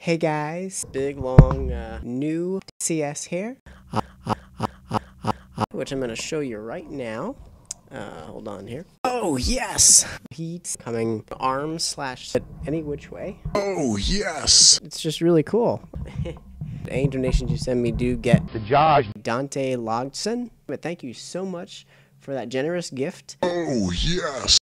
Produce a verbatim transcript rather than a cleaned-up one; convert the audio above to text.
Hey guys, big long uh, new C S here, uh, uh, uh, uh, uh, uh, which I'm going to show you right now. Uh, hold on here. Oh yes! Heat's coming arm slash any which way. Oh yes! It's just really cool. Any donations you send me do get The Josh Dante Logson. But thank you so much for that generous gift. Oh yes!